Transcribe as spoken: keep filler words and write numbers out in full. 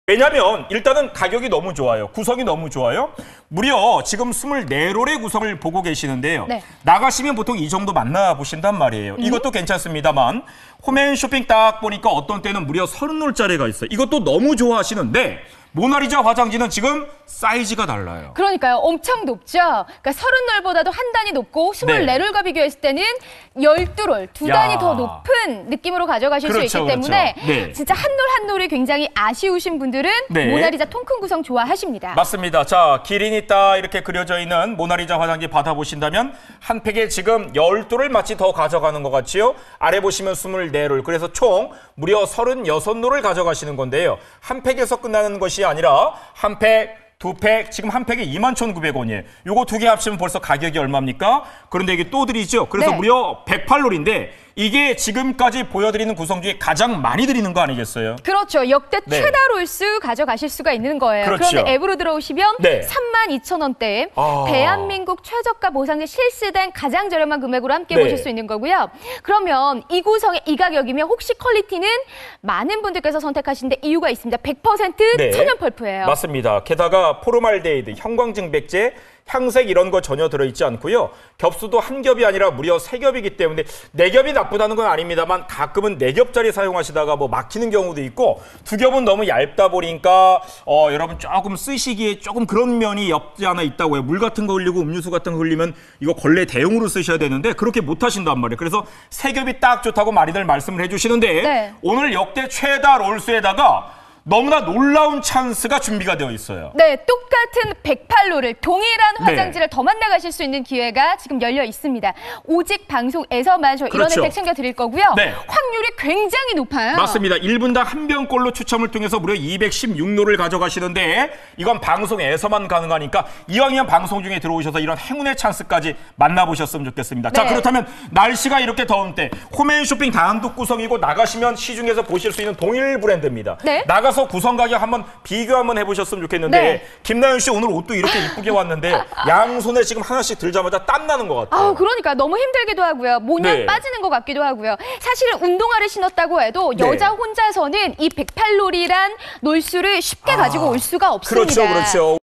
왜냐하면 일단은 가격이 너무 좋아요. 구성이 너무 좋아요. 무려 지금 이십사 롤의 구성을 보고 계시는데요. 네. 나가시면 보통 이 정도 만나보신단 말이에요. 음? 이것도 괜찮습니다만 홈앤쇼핑 딱 보니까 어떤 때는 무려 삼십 롤짜리가 있어요. 이것도 너무 좋아하시는데 모나리자 화장지는 지금 사이즈가 달라요. 그러니까요. 엄청 높죠. 그러니까 삼십 롤보다도 한 단위 높고 이십사 롤과 비교했을 때는 십이 롤, 두 단위 야. 더 높은 느낌으로 가져가실 그렇죠, 수 있기 그렇죠. 때문에 네. 진짜 한 롤 한 롤이 굉장히 아쉬우신 분들은 네. 모나리자 통큰 구성 좋아하십니다. 맞습니다. 자, 기린이 딱 이렇게 그려져 있는 모나리자 화장지 받아보신다면 한 팩에 지금 십이 롤을 마치 더 가져가는 것 같지요. 아래 보시면 이십사 롤, 그래서 총 무려 삼십육 롤을 가져가시는 건데요. 한 팩에서 끝나는 것이 아니라 한 팩, 두 팩, 지금 한 팩에 이만 천구백 원이에요. 요거 두 개 합치면 벌써 가격이 얼마입니까? 그런데 이게 또 드리죠. 그래서 네. 무려 백팔 롤인데 이게 지금까지 보여드리는 구성 중에 가장 많이 드리는 거 아니겠어요? 그렇죠. 역대 네. 최다 롤수 가져가실 수가 있는 거예요. 그렇죠. 그런데 앱으로 들어오시면 네. 삼만 이천 원대에 아... 대한민국 최저가 보상제 실시된 가장 저렴한 금액으로 함께 네. 보실 수 있는 거고요. 그러면 이 구성에 이 가격이면 혹시 퀄리티는 많은 분들께서 선택하시는데 이유가 있습니다. 백 퍼센트 네. 천연 펄프예요. 맞습니다. 게다가 포르말데히드, 형광증백제, 향색 이런 거 전혀 들어있지 않고요. 겹수도 한 겹이 아니라 무려 세 겹이기 때문에 네 겹이 나쁘다는 건 아닙니다만 가끔은 네 겹짜리 사용하시다가 뭐 막히는 경우도 있고 두 겹은 너무 얇다 보니까 어, 여러분 조금 쓰시기에 조금 그런 면이 없지 않아 있다고요. 물 같은 거 흘리고 음료수 같은 거 흘리면 이거 걸레 대용으로 쓰셔야 되는데 그렇게 못 하신단 말이에요. 그래서 세 겹이 딱 좋다고 많이들 말씀을 해주시는데 네. 오늘 역대 최다 롤수에다가 너무나 놀라운 찬스가 준비가 되어 있어요. 네, 똑같은 백팔 롤을 동일한 화장지를 네. 더 만나가실 수 있는 기회가 지금 열려 있습니다. 오직 방송에서만 저 이런 그렇죠. 혜택 챙겨드릴 거고요. 네. 확률이 굉장히 높아요. 맞습니다. 일 분당 한 병꼴로 추첨을 통해서 무려 이백십육 롤을 가져가시는데 이건 방송에서만 가능하니까 이왕이면 방송 중에 들어오셔서 이런 행운의 찬스까지 만나보셨으면 좋겠습니다. 네. 자, 그렇다면 날씨가 이렇게 더운 때 홈앤쇼핑 단독 구성이고 나가시면 시중에서 보실 수 있는 동일 브랜드입니다. 네. 나가서 구성 가격 한번 비교 한번 해보셨으면 좋겠는데 네. 김나연 씨 오늘 옷도 이렇게 이쁘게 왔는데 양손에 지금 하나씩 들자마자 땀 나는 것 같아요. 아, 그러니까 너무 힘들기도 하고요. 모냥 네. 빠지는 것 같기도 하고요. 사실은 운동화를 신었다고 해도 네. 여자 혼자서는 이 백팔 롤이란 놀수를 쉽게 아, 가지고 올 수가 없습니다. 그렇죠, 그렇죠.